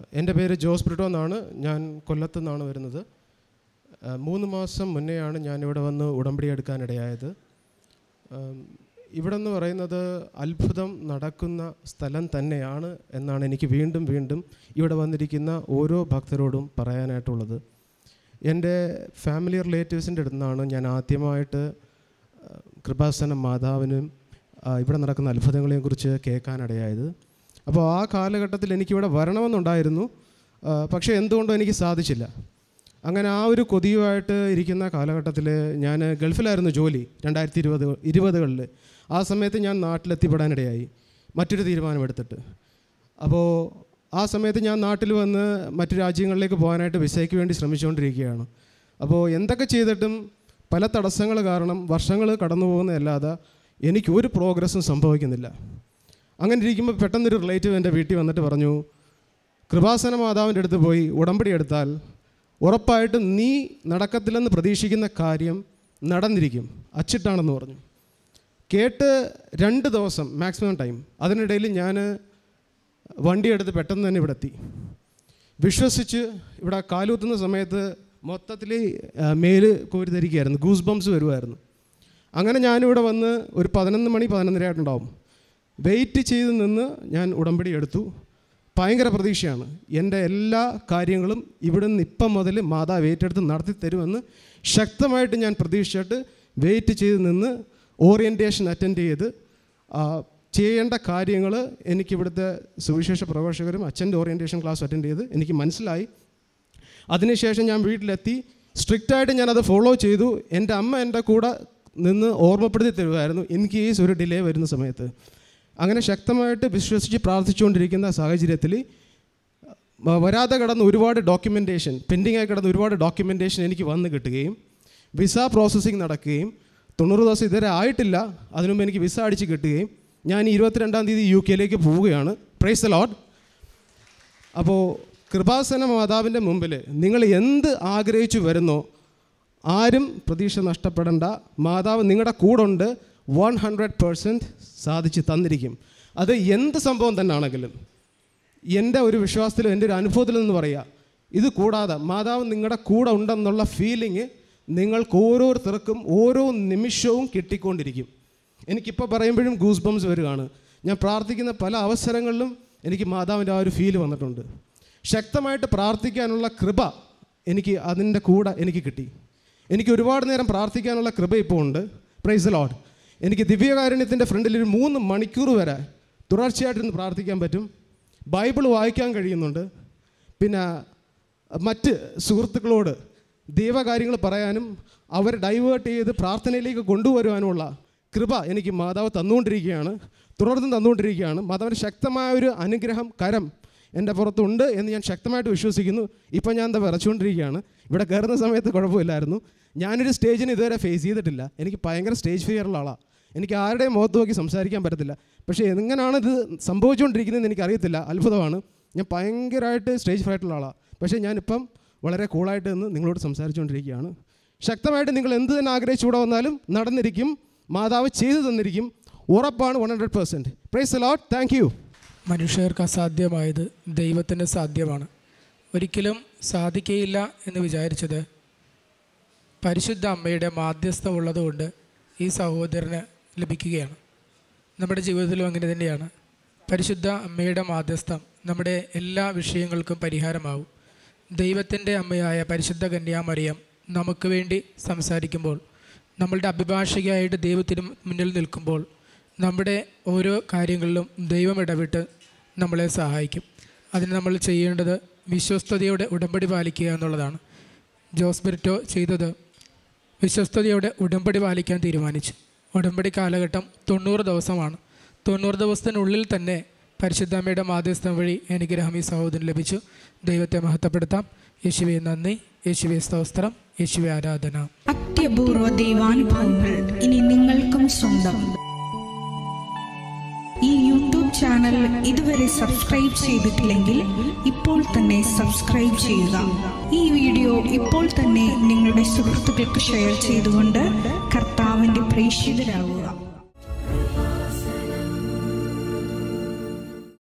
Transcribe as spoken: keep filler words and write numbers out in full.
എൻ്റെ പേര് ജോസ് ബ്രിട്ടോ എന്നാണ്. ഞാൻ കൊല്ലത്തു നിന്നാണ് വരുന്നത്. മൂന്ന് മാസം മുന്നെയാണ് ഞാനിവിടെ വന്ന് ഉടമ്പടി എടുക്കാനിടയായത്. ഇവിടെ എന്ന് പറയുന്നത് അത്ഭുതം നടക്കുന്ന സ്ഥലം തന്നെയാണ് എന്നാണ് എനിക്ക് വീണ്ടും വീണ്ടും ഇവിടെ വന്നിരിക്കുന്ന ഓരോ ഭക്തരോടും പറയാനായിട്ടുള്ളത്. എൻ്റെ ഫാമിലി റിലേറ്റീവ്സിൻ്റെ അടുത്ത് നിന്നാണ് ഞാൻ ആദ്യമായിട്ട് കൃപാസനം മാതാവിനും ഇവിടെ നടക്കുന്ന അത്ഭുതങ്ങളെക്കുറിച്ച് കേൾക്കാനിടയായത്. അപ്പോൾ ആ കാലഘട്ടത്തിൽ എനിക്കിവിടെ വരണമെന്നുണ്ടായിരുന്നു, പക്ഷേ എന്തുകൊണ്ടും എനിക്ക് സാധിച്ചില്ല. അങ്ങനെ ആ ഒരു കൊതിയുമായിട്ട് ഇരിക്കുന്ന കാലഘട്ടത്തിൽ ഞാൻ ഗൾഫിലായിരുന്നു ജോലി. രണ്ടായിരത്തി ഇരുപത് ഇരുപതുകളിൽ ആ സമയത്ത് ഞാൻ നാട്ടിലെത്തിപ്പെടാനിടയായി മറ്റൊരു തീരുമാനമെടുത്തിട്ട്. അപ്പോൾ ആ സമയത്ത് ഞാൻ നാട്ടിൽ വന്ന് മറ്റു രാജ്യങ്ങളിലേക്ക് പോകാനായിട്ട് വിസയ്ക്ക് വേണ്ടി ശ്രമിച്ചുകൊണ്ടിരിക്കുകയാണ്. അപ്പോൾ എന്തൊക്കെ ചെയ്തിട്ടും പല തടസ്സങ്ങൾ കാരണം വർഷങ്ങൾ കടന്നു പോകുന്നതല്ലാതെ എനിക്ക് ഒരു പ്രോഗ്രസ്സും സംഭവിക്കുന്നില്ല. അങ്ങനെ ഇരിക്കുമ്പോൾ പെട്ടെന്നൊരു റിലേറ്റീവ് എൻ്റെ വീട്ടിൽ വന്നിട്ട് പറഞ്ഞു, കൃപാസന മാതാവിൻ്റെ അടുത്ത് പോയി ഉടമ്പടി എടുത്താൽ ഉറപ്പായിട്ടും നീ നടക്കത്തില്ലെന്ന് പ്രതീക്ഷിക്കുന്ന കാര്യം നടന്നിരിക്കും, അച്ചിട്ടാണെന്ന് പറഞ്ഞു. കേട്ട് രണ്ട് ദിവസം മാക്സിമം ടൈം, അതിനിടയിൽ ഞാൻ വണ്ടിയെടുത്ത് പെട്ടെന്ന് തന്നെ ഇവിടെ എത്തി. വിശ്വസിച്ച് ഇവിടെ കാലുകുത്തുന്ന സമയത്ത് മൊത്തത്തിൽ മേല് കോരിധരിക്കുകയായിരുന്നു, ഗൂസ് ബംസ് വരുമായിരുന്നു. അങ്ങനെ ഞാനിവിടെ വന്ന് ഒരു പതിനൊന്ന് മണി പതിനൊന്നര ആയിട്ടുണ്ടാവും വെയിറ്റ് ചെയ്ത് നിന്ന് ഞാൻ ഉടമ്പടി എടുത്തു. ഭയങ്കര പ്രതീക്ഷയാണ്. എൻ്റെ എല്ലാ കാര്യങ്ങളും ഇവിടെ നിന്ന് ഇപ്പം മുതൽ മാതാവ് ഏറ്റെടുത്ത് നടത്തി തരുമെന്ന് ശക്തമായിട്ട് ഞാൻ പ്രതീക്ഷിച്ചിട്ട് വെയിറ്റ് ചെയ്ത് നിന്ന് ഓറിയൻറ്റേഷൻ അറ്റൻഡ് ചെയ്ത് ചെയ്യേണ്ട കാര്യങ്ങൾ എനിക്കിവിടുത്തെ സുവിശേഷ പ്രഭാഷകരും അച്ഛൻ്റെ ഓറിയൻറ്റേഷൻ ക്ലാസ് അറ്റൻഡ് ചെയ്ത് എനിക്ക് മനസ്സിലായി. അതിനുശേഷം ഞാൻ വീട്ടിലെത്തി സ്ട്രിക്റ്റായിട്ട് ഞാനത് ഫോളോ ചെയ്തു. എൻ്റെ അമ്മ എൻ്റെ കൂടെ നിന്ന് ഓർമ്മപ്പെടുത്തി തരുമായിരുന്നു ഇൻ കേസ് ഒരു ഡിലേ വരുന്ന സമയത്ത്. അങ്ങനെ ശക്തമായിട്ട് വിശ്വസിച്ച് പ്രാർത്ഥിച്ചുകൊണ്ടിരിക്കുന്ന സാഹചര്യത്തിൽ വരാതെ കിടന്ന ഒരുപാട് ഡോക്യുമെൻറ്റേഷൻ, പെൻഡിങ് ആയി കിടന്ന ഒരുപാട് ഡോക്യുമെൻറ്റേഷൻ എനിക്ക് വന്ന് കിട്ടുകയും വിസ പ്രോസസ്സിങ് നടക്കുകയും തൊണ്ണൂറ് ദിവസം ഇതുവരെ ആയിട്ടില്ല, അതിനുമുമ്പ് എനിക്ക് വിസ അടിച്ച് കിട്ടുകയും ഞാൻ ഇരുപത്തിരണ്ടാം തീയതി യു കെയിലേക്ക് പോവുകയാണ്. Praise the lord. അപ്പോൾ കൃപാസന മാതാവിൻ്റെ മുമ്പിൽ നിങ്ങൾ എന്ത് ആഗ്രഹിച്ചു വരുന്നോ ആരും പ്രതീക്ഷ നഷ്ടപ്പെടേണ്ട. മാതാവ് നിങ്ങളുടെ കൂടെ ഉണ്ട്. വൺ ഹൺഡ്രഡ് പേഴ്സൻറ്റ് സാധിച്ച് തന്നിരിക്കും. അത് എന്ത് സംഭവം തന്നെ ആണെങ്കിലും എൻ്റെ ഒരു വിശ്വാസത്തിലും എൻ്റെ ഒരു അനുഭവത്തിലും എന്ന് പറയുക, ഇത് കൂടാതെ മാതാവ് നിങ്ങളുടെ കൂടെ ഉണ്ടെന്നുള്ള ഫീലിംഗ് നിങ്ങൾക്ക് ഓരോരുത്തർക്കും ഓരോ നിമിഷവും കിട്ടിക്കൊണ്ടിരിക്കും. എനിക്കിപ്പോൾ പറയുമ്പോഴും ഗൂസ് ബംസ് വരികയാണ്. ഞാൻ പ്രാർത്ഥിക്കുന്ന പല അവസരങ്ങളിലും എനിക്ക് മാതാവിൻ്റെ ആ ഒരു ഫീല് വന്നിട്ടുണ്ട്. ശക്തമായിട്ട് പ്രാർത്ഥിക്കാനുള്ള കൃപ എനിക്ക് അതിൻ്റെ കൂടെ എനിക്ക് കിട്ടി. എനിക്ക് ഒരുപാട് നേരം പ്രാർത്ഥിക്കാനുള്ള കൃപ ഇപ്പോൾ ഉണ്ട്. Praise the lord. എനിക്ക് ദിവ്യകാരുണ്യത്തിൻ്റെ ഫ്രണ്ടിൽ ഒരു മൂന്ന് മണിക്കൂർ വരെ തുടർച്ചയായിട്ടിരുന്ന് പ്രാർത്ഥിക്കാൻ പറ്റും. ബൈബിൾ വായിക്കാൻ കഴിയുന്നുണ്ട്. പിന്നെ മറ്റ് സുഹൃത്തുക്കളോട് ദൈവകാര്യങ്ങൾ പറയാനും അവരെ ഡൈവേർട്ട് ചെയ്ത് പ്രാർത്ഥനയിലേക്ക് കൊണ്ടുവരുവാനുമുള്ള കൃപ എനിക്ക് മാതാവ് തന്നുകൊണ്ടിരിക്കുകയാണ്, തുടർന്ന് തന്നുകൊണ്ടിരിക്കുകയാണ്. മാതാവിൻ്റെ ശക്തമായ ഒരു അനുഗ്രഹം കരം എൻ്റെ പുറത്തുണ്ട് എന്ന് ഞാൻ ശക്തമായിട്ട് വിശ്വസിക്കുന്നു. ഇപ്പം ഞാൻ എന്താ വിറച്ചുകൊണ്ടിരിക്കുകയാണ്. ഇവിടെ കയറുന്ന സമയത്ത് കുഴപ്പമില്ലായിരുന്നു. ഞാനൊരു സ്റ്റേജിന് ഇതുവരെ ഫേസ് ചെയ്തിട്ടില്ല. എനിക്ക് ഭയങ്കര സ്റ്റേജ് ഫിയറുള്ള ആളാണ്. എനിക്ക് ആരുടെയും മുഖത്ത് നോക്കി സംസാരിക്കാൻ പറ്റത്തില്ല. പക്ഷേ എങ്ങനെയാണിത് സംഭവിച്ചുകൊണ്ടിരിക്കുന്നതെന്ന് എനിക്കറിയത്തില്ല. അത്ഭുതമാണ്. ഞാൻ ഭയങ്കരമായിട്ട് സ്റ്റേജ് ഫ്രൈറ്റുള്ള ആളാണ്. പക്ഷേ ഞാനിപ്പം വളരെ കൂളായിട്ട് നിന്ന് നിങ്ങളോട് സംസാരിച്ചുകൊണ്ടിരിക്കുകയാണ്. ശക്തമായിട്ട് നിങ്ങൾ എന്ത് തന്നെ ആഗ്രഹിച്ചുകൂടെ വന്നാലും നടന്നിരിക്കും. മാതാവ് ചെയ്തു തന്നിരിക്കും. ഉറപ്പാണ്. One hundred percent. Praise the lord. Thank you. മനുഷ്യർക്ക് അസാധ്യമായത് ദൈവത്തിന് സാധ്യമാണ്. ഒരിക്കലും സാധിക്കുകയില്ല എന്ന് വിചാരിച്ചത് പരിശുദ്ധ അമ്മയുടെ മാധ്യസ്ഥം ഉള്ളതുകൊണ്ട് ഈ സഹോദരന് ലഭിക്കുകയാണ്. നമ്മുടെ ജീവിതത്തിലും അങ്ങനെ തന്നെയാണ്. പരിശുദ്ധ അമ്മയുടെ മാധ്യസ്ഥം നമ്മുടെ എല്ലാ വിഷയങ്ങൾക്കും പരിഹാരമാവും. ദൈവത്തിൻ്റെ അമ്മയായ പരിശുദ്ധ കന്യാമറിയം നമുക്ക് വേണ്ടി സംസാരിക്കുമ്പോൾ, നമ്മളുടെ അഭിഭാഷകയായിട്ട് ദൈവത്തിന് മുന്നിൽ നിൽക്കുമ്പോൾ നമ്മുടെ ഓരോ കാര്യങ്ങളിലും ദൈവം ഇടപെട്ട് നമ്മളെ സഹായിക്കും. അതിന് നമ്മൾ ചെയ്യേണ്ടത് വിശ്വസ്തയോടെ ഉടമ്പടി പാലിക്കുക എന്നുള്ളതാണ്. ജോസ് ബ്രിട്ടോ ചെയ്തത് വിശ്വസ്തയോടെ ഉടമ്പടി പാലിക്കാൻ തീരുമാനിച്ചു. ഉടമ്പടി കാലഘട്ടം തൊണ്ണൂറ് ദിവസമാണ്. തൊണ്ണൂറ് ദിവസത്തിനുള്ളിൽ തന്നെ പരിശുദ്ധമ്മയുടെ മാധ്യസ്ഥം വഴി അനുഗ്രഹം ഈ സഹോദരൻ ലഭിച്ചു. ദൈവത്തെ മഹത്വപ്പെടുത്താം. യേശുവേ നന്ദി, യേശുവേ സ്തോത്രം, യേശുവേ ആരാധന. അത്യപൂർവ ദൈവാനുഭവങ്ങൾ ഇനി നിങ്ങൾക്കും സ്വന്തം. ഈ യൂട്യൂബ് ചാനൽ ഇതുവരെ സബ്സ്ക്രൈബ് ചെയ്തിട്ടില്ലെങ്കിൽ ഇപ്പോൾ തന്നെ സബ്സ്ക്രൈബ് ചെയ്യുക. ഈ വീഡിയോ ഇപ്പോൾ തന്നെ നിങ്ങളുടെ സുഹൃത്തുക്കൾക്ക് ഷെയർ ചെയ്തുകൊണ്ട് കർത്താവിൻ്റെ പ്രേക്ഷിതരാകുക.